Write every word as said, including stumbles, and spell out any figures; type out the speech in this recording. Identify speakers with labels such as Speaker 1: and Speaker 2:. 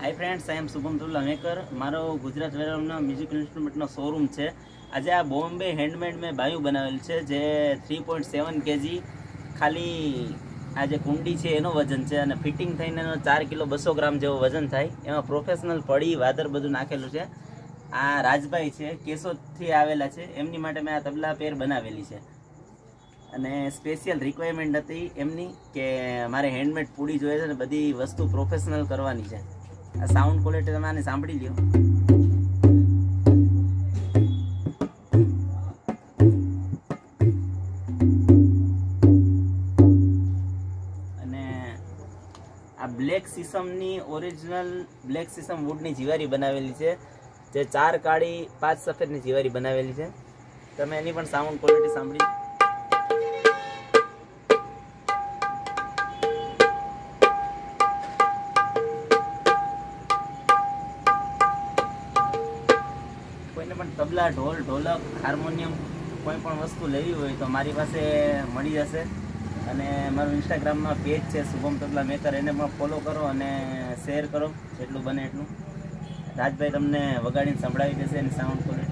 Speaker 1: Hi friends, I am Shubham tabla maker. मारो गुजरात वेरावळનો music इंस्ट्रूमेंटનો शोरूम है। आज आ बॉम्बे हेन्डमेड में बायु बनावेल है जे थ्री पॉइंट सेवन केजी खाली आ जे कुंडी है एनो वजन है और फिटिंग थईने चार किलो बसो ग्राम जेवो वजन थाय। एमां प्रोफेशनल पड़ी वादर बधुं नाखेलुं छे। आ राजभाई है केशोदथी आवेला छे, एमनी माटे मैं आ तबला पेर बनावेली छे અને સ્પેશિયલ રિક્વાયરમેન્ટ હતી એમની કે મારે હેન્ડમેડ પૂડી જોઈએ છે ને બધી વસ્તુ પ્રોફેશનલ કરવાની છે। આ સાઉન્ડ ક્વોલિટી તમે આને સાંભળી લ્યો। અને આ બ્લેક સીસમની ઓરિજિનલ બ્લેક સીસમ વુડની જીવારી બનાવેલી છે, જે ચાર કાળી પાંચ સફેદની જીવારી બનાવેલી છે। તમે એની પણ સાઉન્ડ ક્વોલિટી સાંભળી। કોઈને પણ તબલા, ઢોલ, ઢોલક, હાર્મોનિયમ કોઈ પણ વસ્તુ લેવી હોય તો મારી પાસે મળી જશે। અને મારું ઇન્સ્ટાગ્રામમાં પેજ છે શુભમ તબલા મેકર, એને પણ ફોલો કરો અને શેર કરો જેટલું બને એટલું। રાજભાઈ તમને વગાડીને સંભળાવી દેશે એની સાઉન્ડ ક્વોલિટી।